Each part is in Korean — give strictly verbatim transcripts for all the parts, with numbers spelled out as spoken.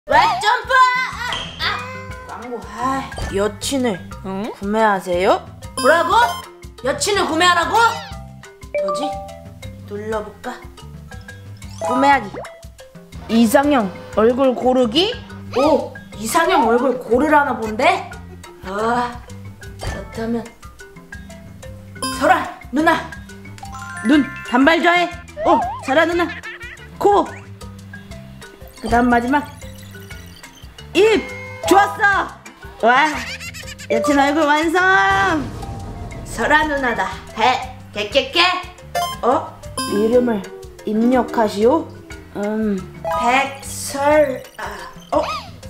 왜 점프! 아, 아. 광고. 아, 여친을 응? 구매하세요? 뭐라고? 여친을 구매하라고? 뭐지? 눌러볼까? 구매하기. 이상형 얼굴 고르기? 오! 이상형 얼굴 고르라나 본데? 아, 그렇다면 설아 누나 눈 단발 좋아해. 오, 설아 누나 코. 그 다음 마지막 입. 좋았어. 와, 여친 얼굴 완성. 설아 누나다. 배 깨깨깨. 어? 이름을 입력하시오. 음 백설. 아, 어?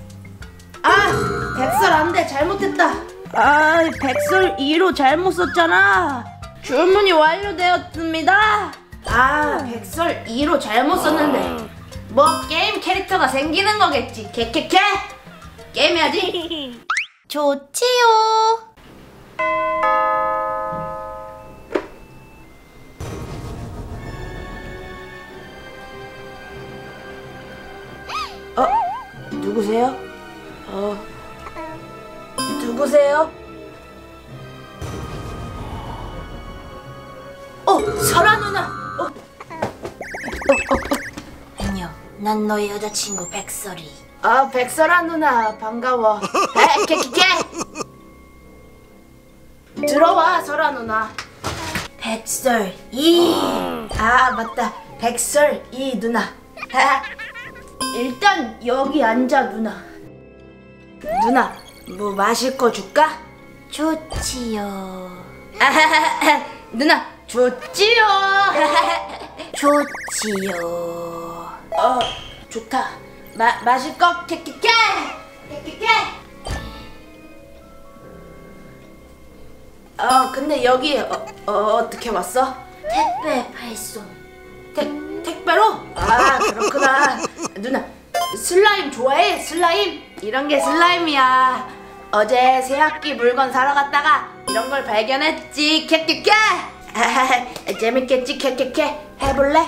아, 백설 안돼. 잘못했다. 아, 백설 이로 잘못 썼잖아. 주문이 완료되었습니다. 아, 백설 이로 잘못 썼는데 뭐 게임 캐릭터가 생기는 거겠지. 캐캐캐. 게임해야지. 좋지요. 어? 누구세요? 어? 누구세요? 어, 설아 누나. 어. 어, 어, 어. 안녕. 난 너의 여자친구 백설이. 아, 백설아 누나 반가워. 에, 캐캐캐. 들어와, 설아 누나. 백설 이. 아, 맞다. 백설 이 누나. 아, 일단 여기 앉아 누나. 누나, 뭐 마실 거 줄까? 좋지요. 아하하하, 누나 좋지요. 좋지요. 어, 좋다. 마, 마실 거 캐캐캐. 캐캐캐. 어, 근데 여기 어, 어, 어떻게 왔어? 택배 발송. 택, 택배로? 아, 그렇구나. 누나, 슬라임 좋아해? 슬라임? 이런 게 슬라임이야. 어제 새학기 물건 사러 갔다가 이런 걸 발견했지. 캐캐캐. 아, 재밌겠지. 캐캐캐. 해볼래?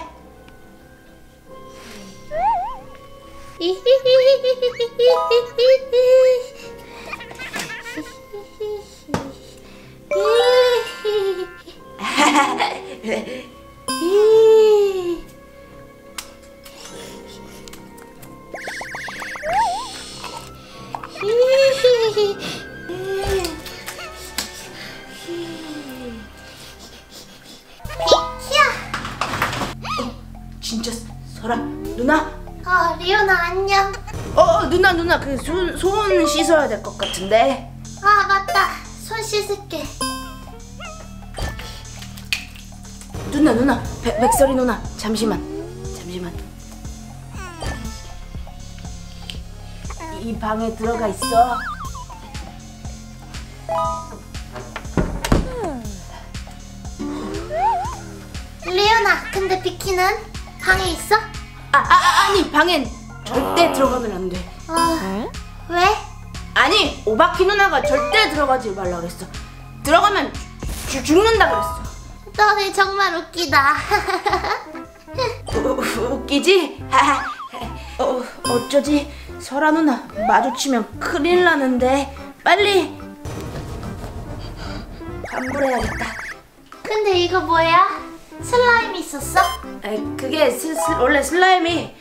진짜 설아 누나? 어, 리오나 안녕. 어, 누나 누나 그 손 손 씻어야 될 것 같은데. 아, 맞다. 손 씻을게. 누나 누나 백, 백설이 누나 잠시만 잠시만. 이 방에 들어가 있어. 리오나, 근데 비키는 방에 있어? 아, 아 아니 방엔 절대 들어가면 안 돼. 어, 왜? 아니 오바키 누나가 절대 들어가지 말라 그랬어. 들어가면 주, 죽는다 그랬어. 너네 정말 웃기다. 우, 웃기지? 어, 어쩌지? 설아 누나 마주치면 큰일 나는데 빨리 환불해야겠다. 근데 이거 뭐야? 슬라임이 있었어? 에, 그게 스, 스, 원래 슬라임이.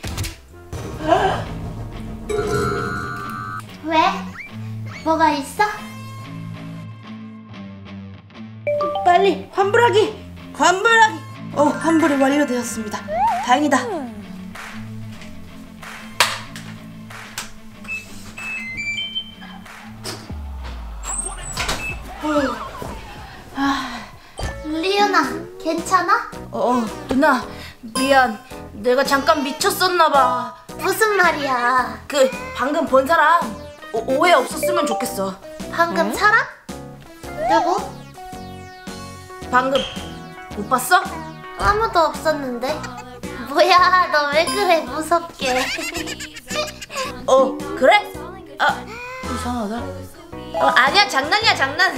왜? 뭐가 있어? 빨리 환불하기! 환불하기! 어, 환불이 완료되었습니다. 다행이다. 리오나, 괜찮아? 어, 누나 미안. 내가 잠깐 미쳤었나봐. 무슨 말이야? 그 방금 본 사람 오, 오해 없었으면 좋겠어. 방금 사람? 누구? 방금 못 봤어? 아무도 없었는데. 뭐야, 너 왜 그래, 무섭게. 어, 그래? 아, 이상하다. 어, 아니야, 장난이야, 장난.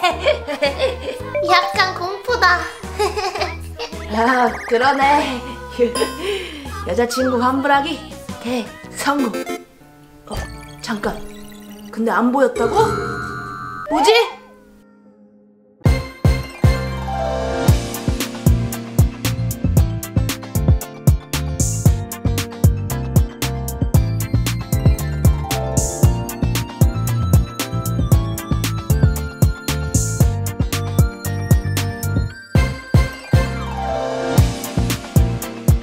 약간 공포다. 아, 그러네. 여자친구 환불하기 대성공. 잠깐. 근데 안 보였다고? 뭐지?